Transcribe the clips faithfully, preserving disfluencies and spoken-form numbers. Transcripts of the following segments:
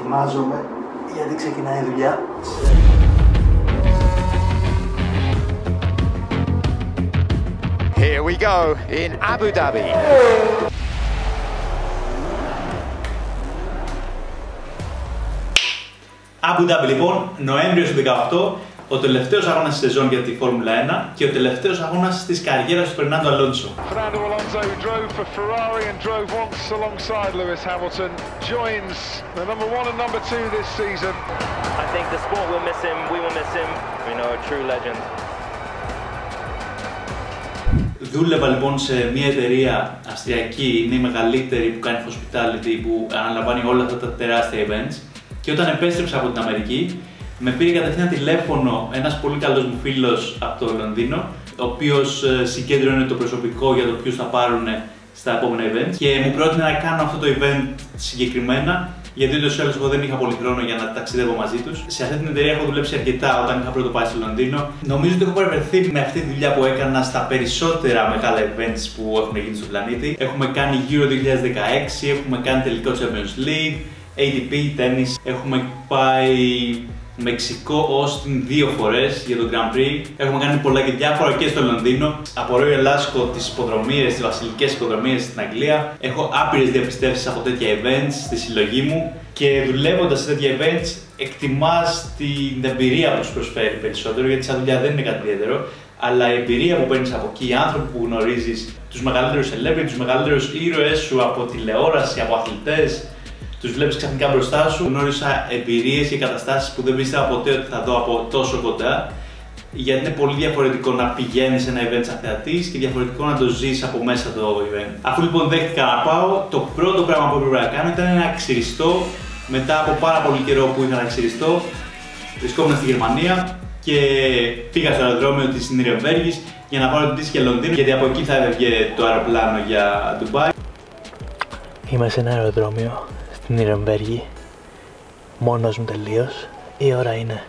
Ετοιμάζομαι γιατί ξεκινάει η δουλειά. Here we go in Abu Dhabi. Abu Dhabi λοιπόν, Νοέμβριος του δεκαοκτώ, ο τελευταίος αγώνας της σεζόν για τη Φόρμουλα ένα και ο τελευταίος αγώνας της καριέρας του Φερνάντο Αλόνσο. Fernando Alonso, who drove for Ferrari and drove once alongside Lewis Hamilton, joins the number one and number two this season. I think the sport will miss him, we will miss him, you know, a true legend. Δούλευα λοιπόν σε μια εταιρεία αυστριακή, είναι η μεγαλύτερη που κάνει hospitality, που αναλαμβάνει όλα αυτά τα τεράστια events. Και όταν επέστρεψα από την Αμερική, με πήρε κατευθείαν τηλέφωνο ένας πολύ καλός μου φίλος από το Λονδίνο, ο οποίος συγκέντρωνε το προσωπικό για το ποιους θα πάρουν στα επόμενα events και μου πρότεινε να κάνω αυτό το event συγκεκριμένα, γιατί ούτως ή άλλως εγώ δεν είχα πολύ χρόνο για να ταξιδεύω μαζί τους. Σε αυτή την εταιρεία έχω δουλέψει αρκετά όταν είχα πρώτο πάει στο Λονδίνο. Νομίζω ότι έχω παρευρεθεί με αυτή τη δουλειά που έκανα στα περισσότερα μεγάλα events που έχουν γίνει στον πλανήτη. Έχουμε κάνει Euro δύο χιλιάδες δεκαέξι, έχουμε κάνει τελικό Champions League, έι τι πι, τένις, έχουμε πάει Μεξικό, Austin δύο φορές για το Grand Prix. Έχουμε κάνει πολλά και διάφορα και στο Λονδίνο. Από Royal Ascot, τις υποδρομίες, τις βασιλικές υποδρομίες στην Αγγλία. Έχω άπειρες διαπιστεύσεις από τέτοια events στη συλλογή μου και δουλεύοντας σε τέτοια events εκτιμάς την εμπειρία που σου προσφέρει περισσότερο, γιατί σαν δουλειά δεν είναι κάτι ιδιαίτερο. Αλλά η εμπειρία που παίρνεις από εκεί, οι άνθρωποι που γνωρίζεις, τους μεγαλύτερους celebrities, τους μεγαλύτερους ήρωες σου από τηλεόραση, από αθλητές. Τους βλέπεις ξαφνικά μπροστά σου. Γνώρισα εμπειρίες και καταστάσεις που δεν πίστευα ποτέ ότι θα δω από τόσο κοντά. Γιατί είναι πολύ διαφορετικό να πηγαίνεις σε ένα event σαν θεατής και διαφορετικό να το ζεις από μέσα το event. Αφού λοιπόν δέχτηκα να πάω, το πρώτο πράγμα που έπρεπε να κάνω ήταν να ξυριστώ. Μετά από πάρα πολύ καιρό που είχα να ξυριστώ, βρισκόμουν στη Γερμανία και πήγα στο αεροδρόμιο της Νιρεμβέργης για να πάρω την πτήση για Λονδίνο, γιατί από εκεί θα έβγε το αεροπλάνο για Ντουμπάι. Είμαι σε ένα αεροδρόμιο στην Νιρεμβέργη, μόνος μου τελείως. Η ώρα είναι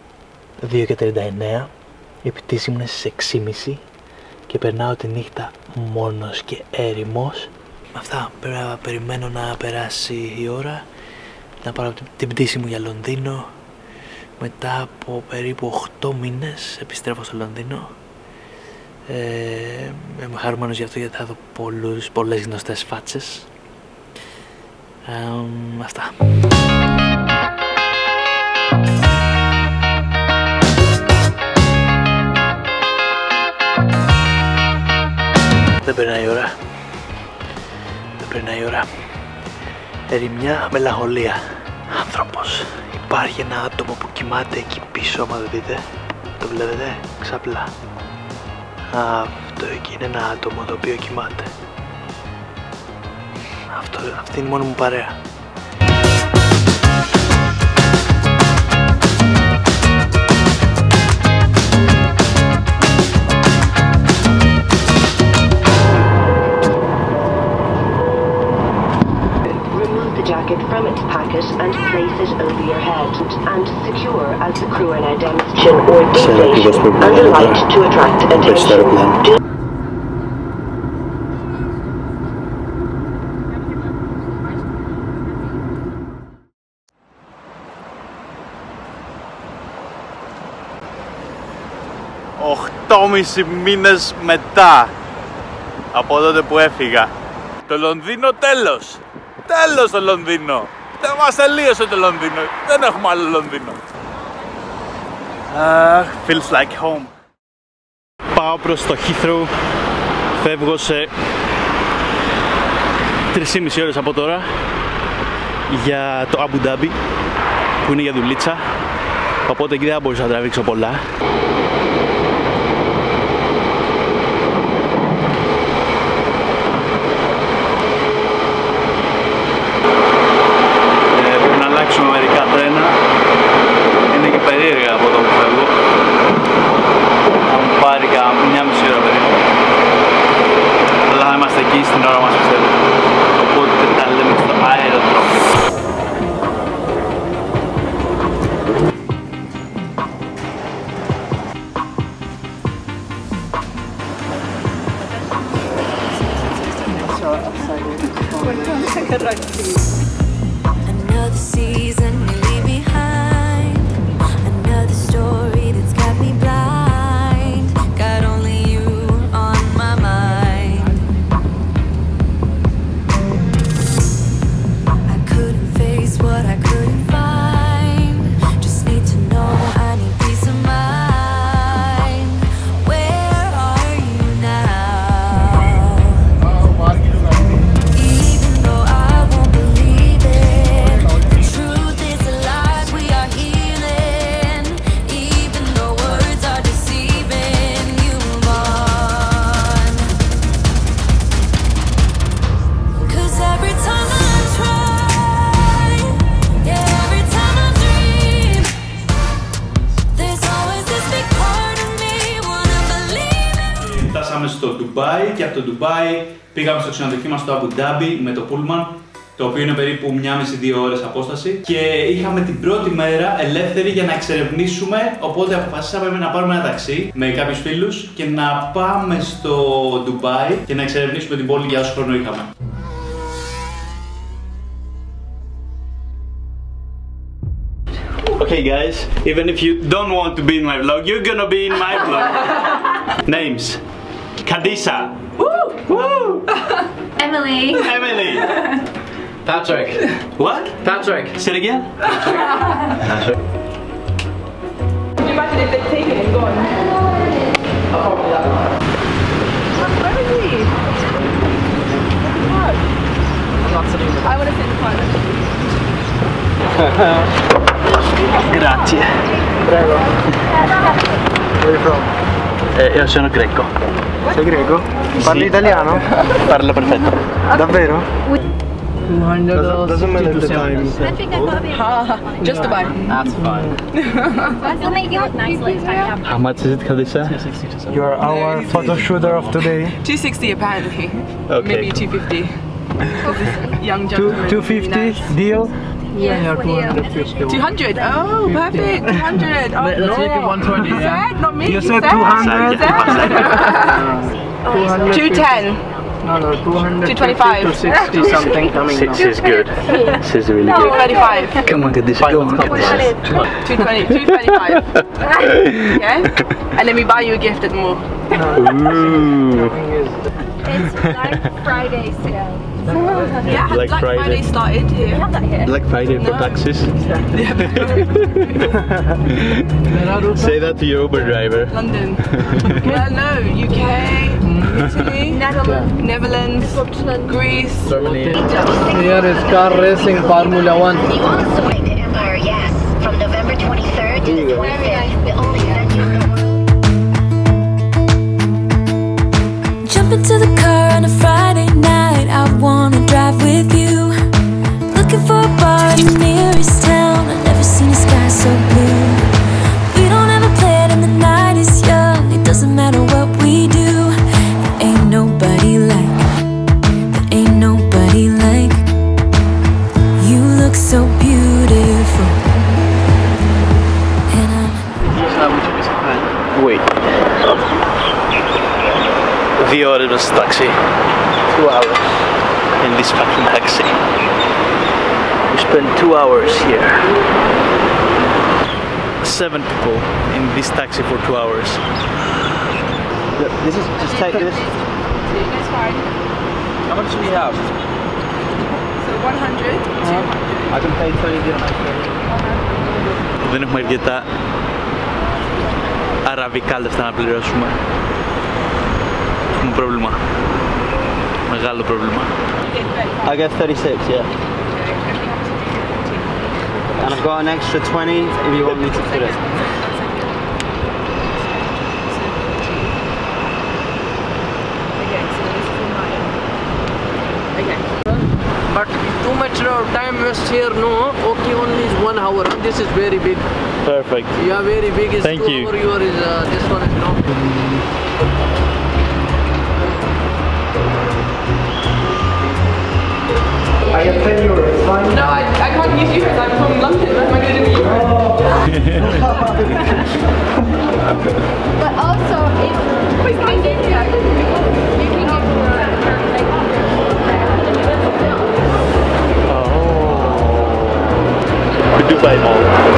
δύο και τριάντα εννέα, η πτήση μου είναι στις έξι και μισή και περνάω τη νύχτα μόνος και έρημος. Με αυτά πρέπει να περιμένω να περάσει η ώρα, να πάρω την πτήση μου για Λονδίνο. Μετά από περίπου οκτώ μήνες επιστρέφω στο Λονδίνο. Ε, είμαι χαρούμενος γι' αυτό, γιατί θα δω πολλούς, πολλές γνωστές φάτσες. Um, αυτά. Δεν περνάει η ώρα. Δεν περνάει η ώρα. Ερημιά, μελαγχολία. Άνθρωπος. Υπάρχει ένα άτομο που κοιμάται εκεί πίσω, άμα το δείτε. Το βλέπετε, ξαπλά. Αυτό εκεί είναι ένα άτομο το οποίο κοιμάται. Αυτό, αυτή είναι η μόνη μου παρέα. Remove the jacket from its packet and place it over your head and secure as the crew are now demonstration or deflation under light to attract attention. οκτώμισι μήνες μετά από τότε που έφυγα. Το Λονδίνο τέλος. Τέλος το Λονδίνο. Δεν μας τελείωσε το Λονδίνο. Δεν έχουμε άλλο Λονδίνο. Uh, feels like home. Πάω προς το Heathrow. Φεύγω σε τρεις και μισή ώρες από τώρα για το Abu Dhabi, που είναι για δουλίτσα. Οπότε εκεί δεν θα μπορούσα να τραβήξω πολλά. Μερικά τρένα, είναι και περίεργα από εδώ που φεύγω. Θα μου πάρει μια μισή ώρα περίπου, αλλά θα είμαστε εκεί στην ώρα μας, πιστεύω. Οπότε τα λέμε στο αεροδρόμιο. Ντουμπάι και από το Ντουμπάι πήγαμε στο ξενοδοχείο μας στο Αμπου Ντάμπι με το Pullman, το οποίο είναι περίπου μία μισή με δύο ώρες απόσταση, και είχαμε την πρώτη μέρα ελεύθερη για να εξερευνήσουμε, οπότε αποφασίσαμε να πάρουμε ένα ταξί με κάποιους φίλους και να πάμε στο Ντουμπάι και να εξερευνήσουμε την πόλη για όσο χρόνο είχαμε. Okay guys, even if you don't want to be in my vlog, you're gonna be in my vlog. Names. Kadisa. Woo! Woo! Emily. Emily. Patrick. What? Patrick. Say it again. Patrick. Can you imagine if they'd taken him gone? Oh, yeah. Where is he? I'm not sitting in the I want to sit in the corner. Grazie. Prego. Where are you from? Eh, io sono greco. Sei greco? Parli Sì. italiano? Parlo perfetto. Davvero? two hundred Doesn't, doesn't matter the time. I think I got a bit. Just about. That's fine. We'll make it look nice next time. How much is it, Kadisa? You're our photo shooter of today. two sixty apparently. Okay. Maybe two fifty. Young Two, gentleman. two fifty deal? Yeah, two hundred. Oh, perfect. two hundred. Oh, Let's no. make it one twenty, You yeah? said, not me. You said two hundred? two ten. No, no, two hundred. two twenty-five. two sixty something coming She, now. she's good. She's really two good. thirty-five. Come on, Kadisa. Come on, Kadisa. two twenty. two twenty-five. Yeah? And then we buy you a gift at the mall. Ooh. It's Black Friday sale. Yeah, Black Black Friday. Friday started here. Have that here. Black Friday for No. taxis. Say that to your Uber driver. London. Well, no, U K, Italy, Netherlands. Netherlands, Switzerland. Greece. Germany. Here is car racing Formula One. The on-site to Empire, yes. From November twenty-third to the twenty-fifth, the only venue. Jump into the car on a Friday night, I wanna drive with you. Looking for a bar in the nearest town, I've never seen a sky so blue. We don't ever play it and the night is young, it doesn't matter what we do. There ain't nobody like, there ain't nobody like. You look so beautiful. And I'm Wait. Δύο ώρες μέσα στο ταξί. Two hours. In this fucking taxi. We spent two hours here. Seven people in this taxi for two hours. This is just take this. It's fine. How much do we have? So one hundred, two hundred. I can pay twenty dirhams. Δεν έχουμε αρκετά αραβικά λεφτά να πληρώσουμε. Έχουμε πρόβλημα. Μεγάλο πρόβλημα. I get thirty-six, yeah. And I've got an extra twenty if you want me to put it. Okay, so this is mine. Okay. But too much uh, time waste here, no. Okay, only is one hour. This is very big. Perfect. Yeah, very big is Thank two you. hour. Your is uh, this one is no. I get ten euros, fine? No, I, I can't use euros. I'm from London. What am I going to do with euros? But also, if we can get here, you can get The Dubai Mall.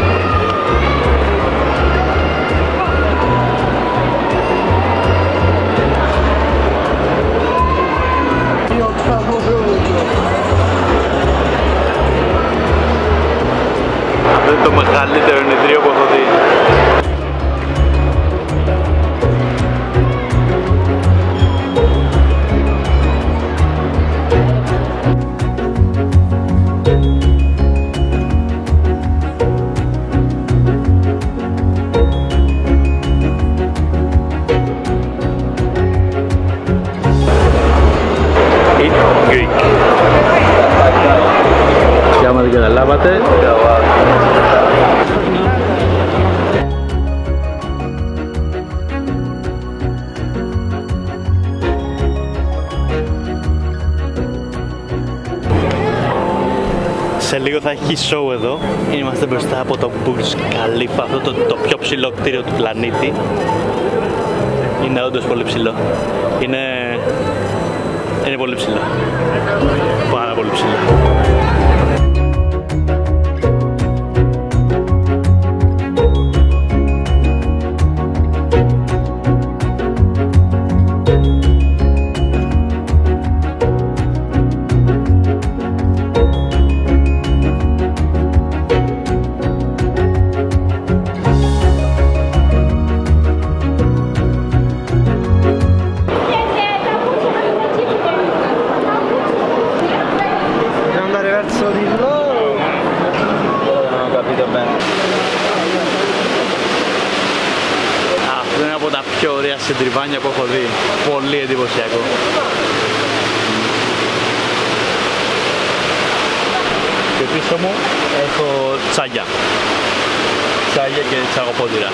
Αυτό είναι το μεγαλύτερο ενεδρίο που έχω δει. Eat Greek. Και άμα δεν καταλάβατε, έχει show εδώ. Είμαστε μπροστά από το Burj Khalifa, αυτό το, το πιο ψηλό κτίριο του πλανήτη. Είναι όντως πολύ ψηλό. Είναι, είναι πολύ ψηλό. Πάρα πολύ ψηλό. Αυτό είναι από τα πιο ωραία συντριβάνια που έχω δει. Πολύ εντυπωσιακό. Και πίσω μου έχω τσάγια. Τσάγια και τσαγοπότηρα.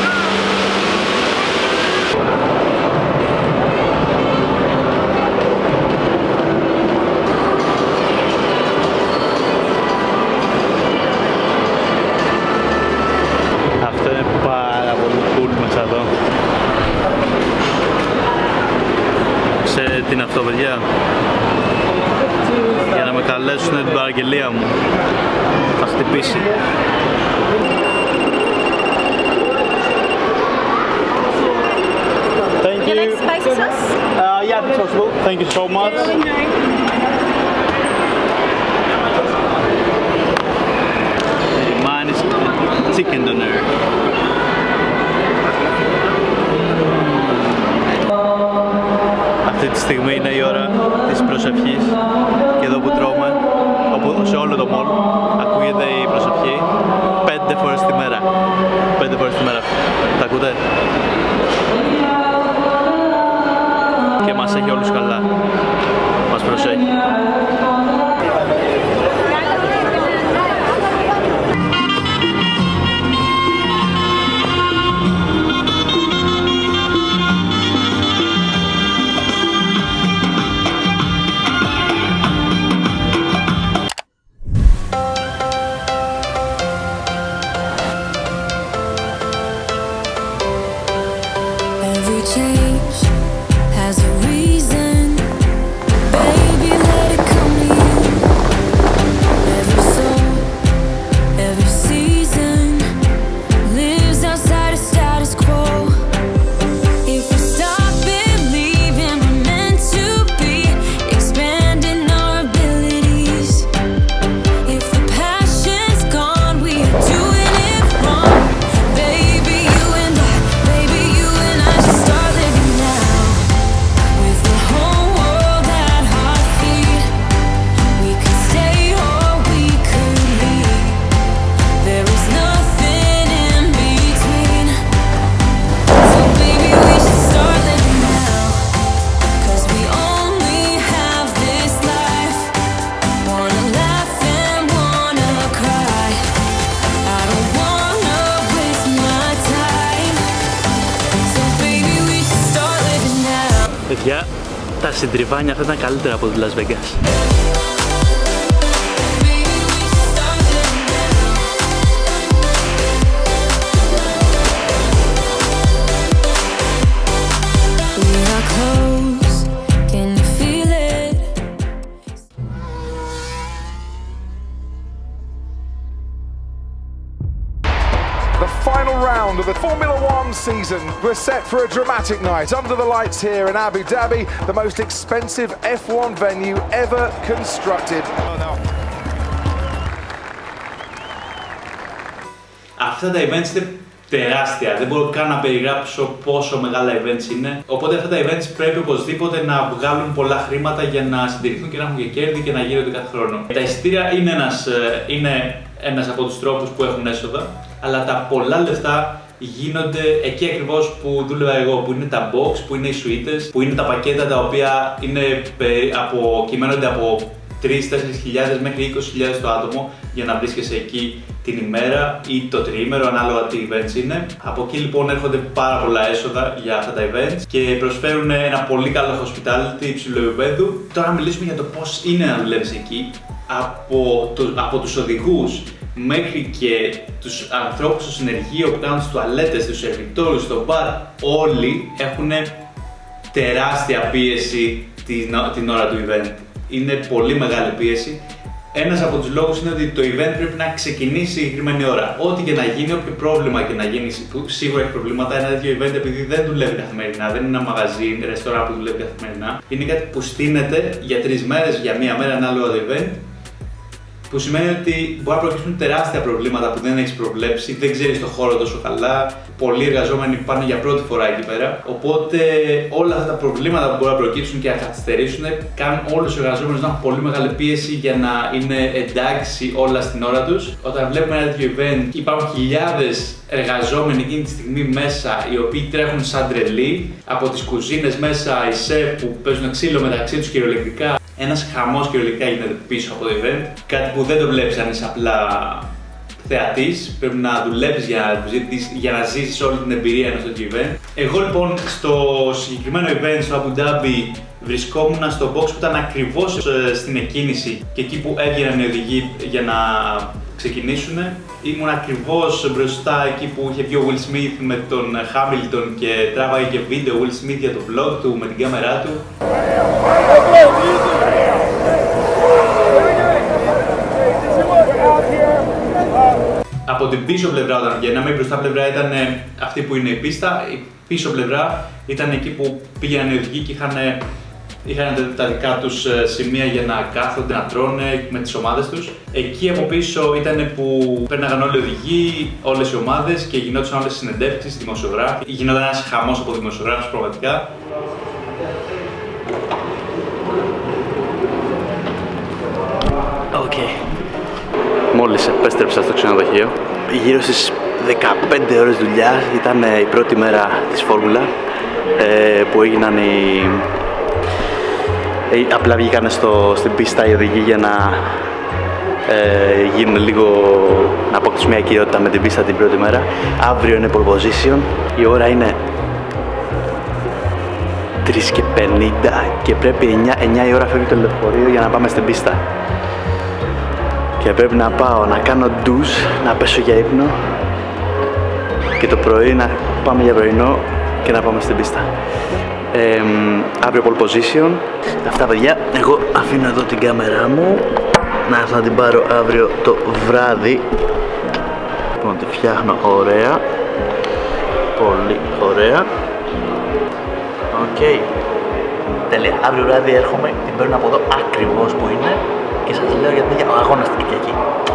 Αυτό είναι πάρα πολύ cool μέσα εδώ. Ξέρετε τι είναι αυτό, παιδιά? Για να με καλέσουν την παραγγελία μου. Θα χτυπήσει. Thank you. You like spicy sauce? Uh, yeah, that's possible. Thank you so much. Mine is chicken dinner. Αυτή τη στιγμή είναι η ώρα της προσευχής και εδώ που τρώμε, όπου σε όλο το μόλ ακούγεται η προσευχή πέντε φορές τη μέρα. Πέντε φορές τη μέρα. Τα ακούτε? Και μας έχει όλους καλά. Μας προσέχει. Every change has a reason. Baby, let it come to you. Every soul, every season lives outside of status quo. If we stop believing we're meant to be, expanding our abilities. If the passion's gone, we are doing it wrong. Baby, you and I, baby, you and I should start living now. With the whole world at our feet, we could stay or we could leave. There is nothing in between. So baby, we should start living now. 'Cause we only have this life. Wanna laugh and wanna cry. I don't wanna waste my time. So baby, we should start living now. Παιδιά, τα συντριβάνια αυτά ήταν καλύτερα από το Las Vegas. We are close, can you feel it? The final round of the Formula One season. We're set for a dramatic night under the lights here in Abu Dhabi, the most expensive F one venue ever constructed. Αυτά τα events είναι τεράστια, δεν μπορώ καν να περιγράψω πόσο μεγάλα events είναι. Οπότε αυτά τα events πρέπει οπωσδήποτε να βγάλουν πολλά χρήματα για να συντηρηθούν και να έχουν και κέρδη και να γίνονται κάθε χρόνο. Τα εισιτήρια είναι ένας, είναι ένας από τους τρόπους που έχουν έσοδα, αλλά τα πολλά λεφτά γίνονται εκεί ακριβώς που δούλευα εγώ, που είναι τα box, που είναι οι σουίτες, που είναι τα πακέτα τα οποία είναι από, κυμαίνονται από τρεις με τέσσερις χιλιάδες μέχρι είκοσι χιλιάδες το άτομο για να βρίσκεσαι εκεί την ημέρα ή το τριήμερο, ανάλογα τι events είναι. Από εκεί λοιπόν έρχονται πάρα πολλά έσοδα για αυτά τα events και προσφέρουν ένα πολύ καλό hospitality υψηλού επίπεδου. Τώρα να μιλήσουμε για το πώς είναι να δουλεύεις εκεί. από, το, από τους οδηγούς μέχρι και τους ανθρώπους στο συνεργείο που κάνουν τις τουαλέτες, τους σερβιτόρους, στο μπαρ, όλοι έχουν τεράστια πίεση την, την ώρα του event. Είναι πολύ μεγάλη πίεση. Ένας από τους λόγους είναι ότι το event πρέπει να ξεκινήσει συγκεκριμένη ώρα. Ό,τι και να γίνει, όποιο πρόβλημα και να γίνει, που σίγουρα έχει προβλήματα, ένα τέτοιο event επειδή δεν δουλεύει καθημερινά, δεν είναι ένα μαγαζί, είναι ρεστοράν που δουλεύει καθημερινά. Είναι κάτι που στείνεται για τρεις μέρες, για μία μέρα ένα άλλο event. Που σημαίνει ότι μπορεί να προκύψουν τεράστια προβλήματα που δεν έχεις προβλέψει, δεν ξέρεις το χώρο τόσο καλά. Πολλοί εργαζόμενοι πάνε για πρώτη φορά εκεί πέρα. Οπότε όλα αυτά τα προβλήματα που μπορεί να προκύψουν και να καθυστερήσουν κάνουν όλους τους εργαζόμενους να έχουν πολύ μεγάλη πίεση για να είναι εντάξει όλα στην ώρα τους. Όταν βλέπουμε ένα τέτοιο event, υπάρχουν χιλιάδες εργαζόμενοι εκείνη τη στιγμή μέσα, οι οποίοι τρέχουν σαν τρελοί. Από τις κουζίνες μέσα, οι σεφ που παίζουν ξύλο μεταξύ τους κυριολεκτικά. Ένας χαμός κυριολεκτικά γίνεται πίσω από το event. Κάτι που δεν το βλέπεις αν είσαι απλά θεατής. Πρέπει να δουλέψεις για να, για να ζήσεις όλη την εμπειρία ενός τέτοιου event. Εγώ λοιπόν στο συγκεκριμένο event στο Abu Dhabi βρισκόμουν στο box που ήταν ακριβώς στην εκκίνηση και εκεί που έβγαιναν οι οδηγοί για να ξεκινήσουν. Ήμουν ακριβώς μπροστά εκεί που είχε βγει ο Will Smith με τον Hamilton και τράβαγε και βίντεο Will Smith για το vlog του με την κάμερά του. Από την πίσω πλευρά όταν βγαίναμε, η μπροστά πλευρά ήταν αυτή που είναι η πίστα, η πίσω πλευρά ήταν εκεί που πήγαιναν οι οδηγοί και είχαν, είχαν τα δικά τους σημεία για να κάθονται, να τρώνε με τις ομάδες τους. Εκεί από πίσω ήταν που πέρναγαν όλοι οι οδηγοί, όλες οι ομάδες και γινόντουσαν όλες οι συνεντεύξεις, δημοσιογράφοι. Γινόταν ένας χαμός από δημοσιογράφους πραγματικά. Okay. Μόλις επέστρεψα στο ξενοδοχείο. Γύρω στις δεκαπέντε ώρες δουλειά ήταν η πρώτη μέρα της φόρμουλα ε, που έγιναν οι... Ε, απλά βγήκαν στο, στην πίστα οι οδηγοί για να ε, γίνουν λίγο, να αποκτήσουν μια κυριότητα με την πίστα την πρώτη μέρα. Αύριο είναι pole position, η ώρα είναι τρεις και πενήντα και πρέπει εννιά η ώρα φεύγει το λεωφορείο για να πάμε στην πίστα. Και πρέπει να πάω να κάνω ντους, να πέσω για ύπνο και το πρωί να πάμε για πρωινό και να πάμε στην πίστα. Ε, αύριο pole position. Αυτά παιδιά, εγώ αφήνω εδώ την κάμερά μου να έρθω να την πάρω αύριο το βράδυ. Λοιπόν, τη φτιάχνω ωραία, πολύ ωραία. Οκ, okay. Τέλεια, αύριο βράδυ έρχομαι, την παίρνω από εδώ ακριβώς που είναι και σας λέω για την αγώνα στην Κυριακή.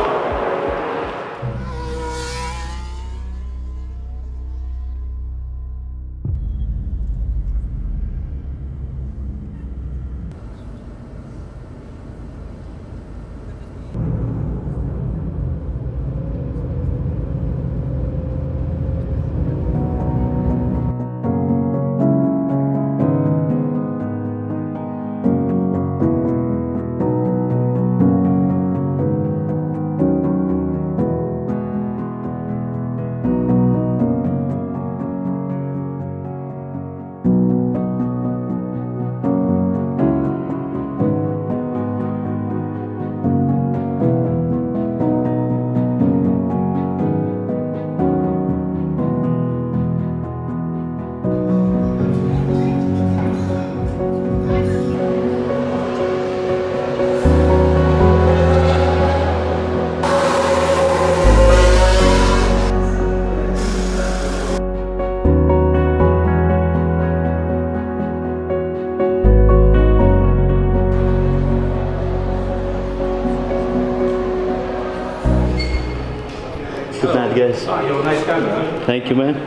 Good night, guys. Oh, you have a nice camera. Thank you, man.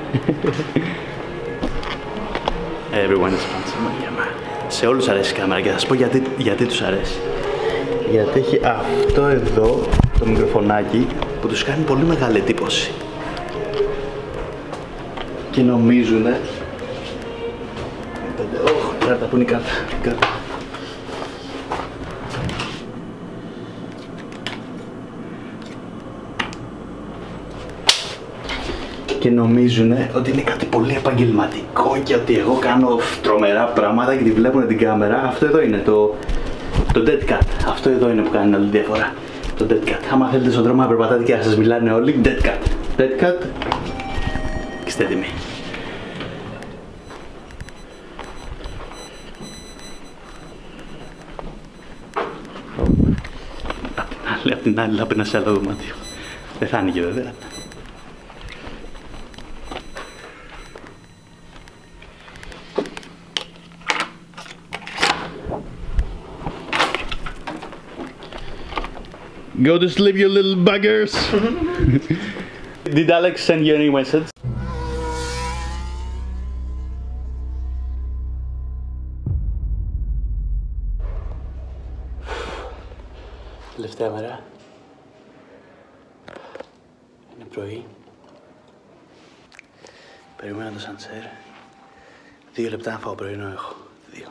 Everyone is fancy, man. Σε όλους αρέσει η κάμερα και θα σας πω γιατί, γιατί τους αρέσει. Γιατί έχει αυτό εδώ το μικροφωνάκι που τους κάνει πολύ μεγάλη εντύπωση. Και νομίζουνε... Ωχ, κάρτα, πού είναι η κάρτα, κάρτα. Και νομίζουν ότι είναι κάτι πολύ επαγγελματικό και ότι εγώ κάνω τρομερά πράγματα και τη βλέπουν την κάμερα. Αυτό εδώ είναι το, Το dead cat. Αυτό εδώ είναι που κάνει όλη τη διαφορά. Το dead cat. Άμα θέλετε στον δρόμο να περπατάτε και να σας μιλάνε όλοι, dead cat. Dead cat. Και είστε έτοιμοι. Απ' την άλλη, απ' την άλλη, θα πέρνα σε άλλο δωμάτιο. Δεν θα άνοιγε βέβαια. Go to sleep, you little buggers! Did Alex send you any message? Τελευταία μέρα. Είναι πρωί. Περιμένω το σανσέρ. Δύο λεπτά να φάω πρωινό έχω. Δύο.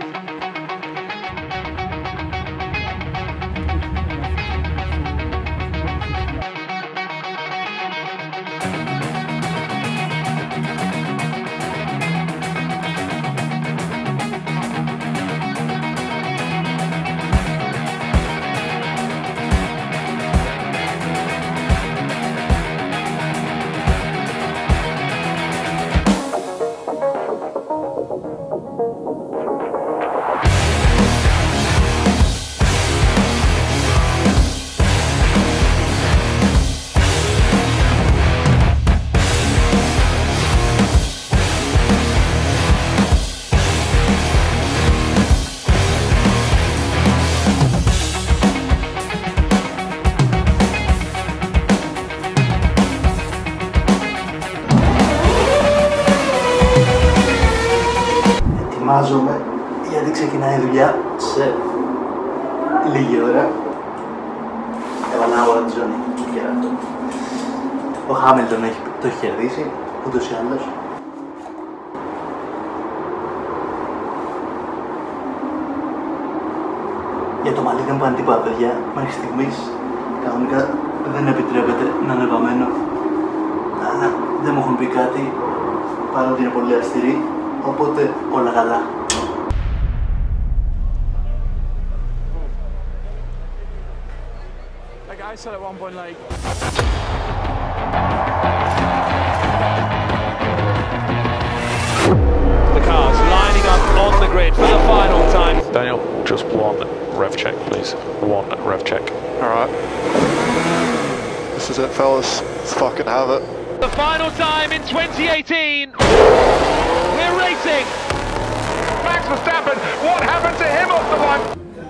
Ετοιμάζομαι γιατί ξεκινάει η δουλειά σε λίγη ώρα. Έβαλα αγορά τη ζώνη και αυτό. Ο Χάμιλτον έχει, το έχει κερδίσει, ούτως ή άλλως. Για το μαλλί δεν πάνε τίποτα, παιδιά. Μέχρι στιγμής κανονικά δεν επιτρέπεται να είναι βαμμένο. Αλλά δεν μου έχουν πει κάτι, παρότι είναι πολύ αυστηρή. Οπότε όλα καλά. Like I said at one point, like the cars lining up on the grid for the final time. Daniel, just one rev check, please. One rev check. All right. This is it, fellas. Let's fucking have it. The final time in twenty eighteen. We're racing. Max Verstappen, what happened to him off the line?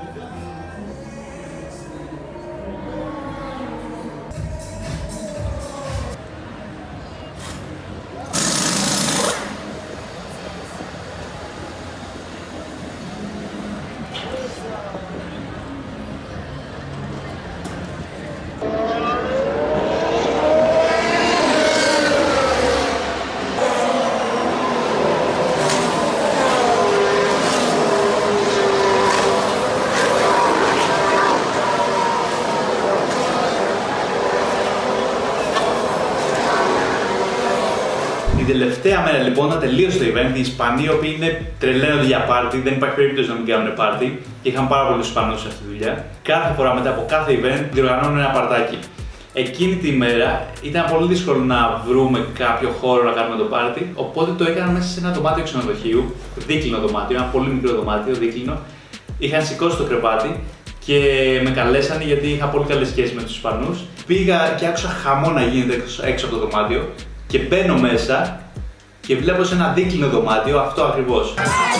Την τελευταία μέρα λοιπόν να τελείωσε το event, οι Ισπανοί οι οποίοι είναι τρελαίνονται για πάρτι, δεν υπάρχει περίπτωση να μην κάνουν πάρτι και είχαν πάρα πολλούς Ισπανούς σε αυτή τη δουλειά. Κάθε φορά μετά από κάθε event διοργανώνουν ένα παρτάκι. Εκείνη τη μέρα ήταν πολύ δύσκολο να βρούμε κάποιο χώρο να κάνουμε το πάρτι, οπότε το έκαναν μέσα σε ένα δωμάτιο ξενοδοχείου, δίκλινο δωμάτιο, ένα πολύ μικρό δωμάτιο, δίκλινο. Είχαν σηκώσει το κρεβάτι και με καλέσανε γιατί είχα πολύ καλές σχέσεις με τους Ισπανούς. Πήγα και άκουσα χαμό να γίνεται έξω από το δωμάτιο. Και μπαίνω μέσα και βλέπω σε ένα δίκλινο δωμάτιο αυτό ακριβώς.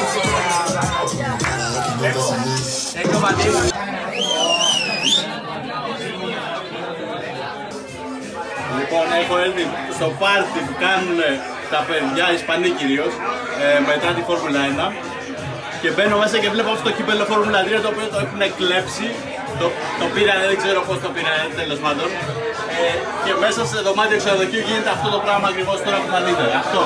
Λοιπόν, έχω έρθει στο πάρτι που κάνουν τα παιδιά, οι Ισπανοί κυρίως, ε, μετά τη Φόρμουλα ένα και μπαίνω μέσα και βλέπω αυτό το κύπελλο Φόρμουλα τρία το οποίο το έχουν κλέψει. Το, το πήραν, δεν ξέρω πώς το πήραν, τέλος πάντων. Ε, και μέσα σε δωμάτιο ξενοδοχείου γίνεται αυτό το πράγμα ακριβώς τώρα που θα δείτε. Αυτό.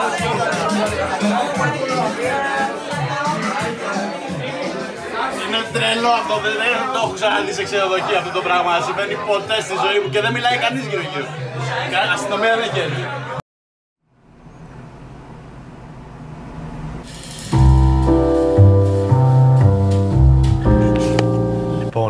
Είναι τρελό αυτό, δεν, δεν το έχω ξαναδεί σε ξενοδοχείο αυτό το πράγμα. Συμβαίνει ποτέ στη ζωή μου και δεν μιλάει κανείς γύρω-γύρω. Αστυνομία δεν καίει. Λοιπόν,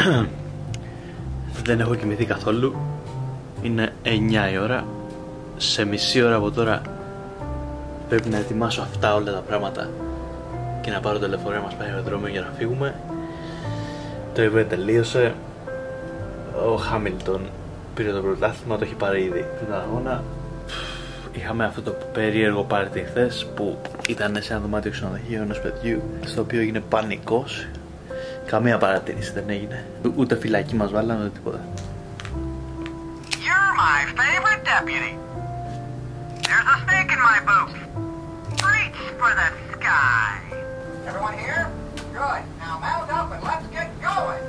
δεν έχω κοιμηθεί καθόλου. Είναι εννιά η ώρα. Σε μισή ώρα από τώρα πρέπει να ετοιμάσω αυτά όλα τα πράγματα και να πάρω το λεωφορείο μας πάει αεροδρόμιο για να φύγουμε. Το event τελείωσε. Ο Χάμιλτον πήρε το πρωτάθλημα, το έχει πάρει ήδη την αγώνα. Είχαμε αυτό το περίεργο πάρτι χθες που ήταν σε ένα δωμάτιο ξενοδοχείου ενός παιδιού στο οποίο έγινε πανικός. Καμία παρατήρηση δεν έγινε. Ούτε φυλακή μας βάλανε ούτε τίποτα. You're my favorite deputy. There's a snake in my boot. Reach for the sky. Everyone here? Good. Now mount up and let's get going.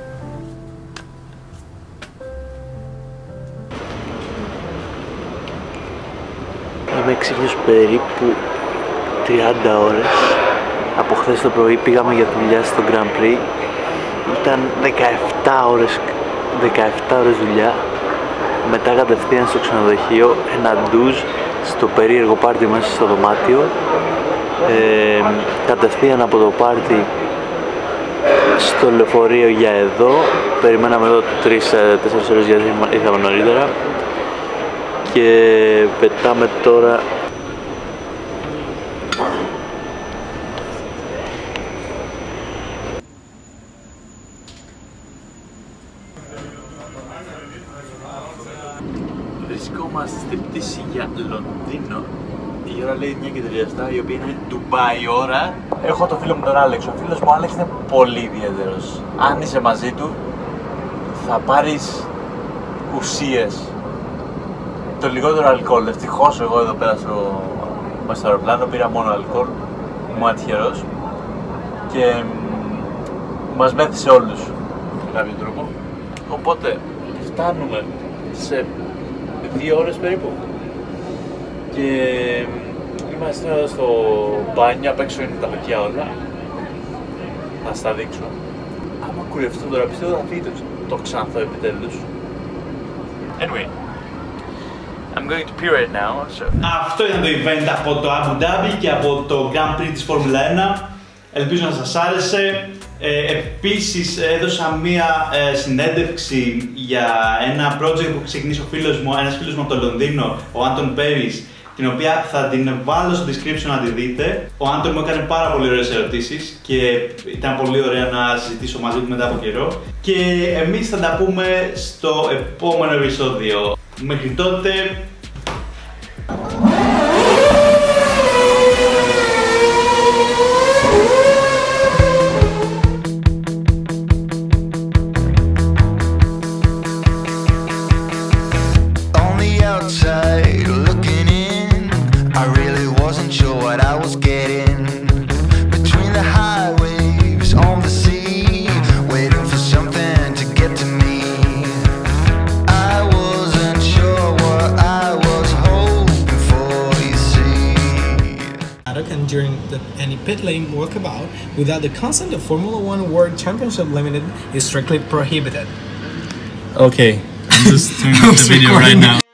Είμαι ξύπνιος περίπου τριάντα ώρες. Από χθες το πρωί πήγαμε για δουλειά στο Grand Prix. Ήταν δεκαεπτά ώρες, δεκαεπτά ώρες δουλειά. Μετά κατευθείαν στο ξενοδοχείο, ένα ντουζ στο περίεργο πάρτι μέσα στο δωμάτιο. Ε, κατευθείαν από το πάρτι στο λεωφορείο για εδώ. Περιμέναμε εδώ τρεις τέσσερις ώρες γιατί ήρθαμε νωρίτερα. Και πετάμε τώρα βρισκόμαστε στην πτήση για Λονδίνο. Η ώρα λέει εννιά και τριάντα επτά, η οποία είναι Ντουμπάι ώρα. Έχω το φίλο μου τον Άλεξ. Ο φίλος μου Άλεξ είναι πολύ ιδιαίτερος. Αν είσαι μαζί του θα πάρεις ουσίες. Το λιγότερο αλκοόλ. Ευτυχώς εγώ εδώ πέρα στο, στο αεροπλάνο πήρα μόνο αλκοόλ. Ήμουν τυχερός. Και μ, μας μέθησε όλους με κάποιο τρόπο. Οπότε φτάνουμε σε δύο ώρες περίπου. Και είμαστε τώρα στο μπάνιο, απ' έξω είναι τα φωτιά όλα. Θα σας τα δείξω. Άμα κουρευτώ τώρα πιστεύω θα φύγει το, το Ξάνθο επιτέλους. Anyway, I'm going to pee right now, so... Αυτό ήταν το event από το Abu Dhabi και από το Grand Prix της Φόρμουλα ένα. Ελπίζω να σας άρεσε. Ε, επίσης έδωσα μία ε, συνέντευξη για ένα project που ξεκινήσει ο φίλος μου, ένας φίλος μου από το Λονδίνο, ο Άντων Πέρις, την οποία θα την βάλω στο description να τη δείτε. Ο Άντων μου έκανε πάρα πολύ ωραίες ερωτήσεις και ήταν πολύ ωραία να συζητήσω μαζί του μετά από καιρό. Και εμείς θα τα πούμε στο επόμενο επεισόδιο. Μέχρι τότε... And during the, any pit lane walkabout without the consent of Formula One World Championship Limited is strictly prohibited. Okay, I'm just turning off the video right now.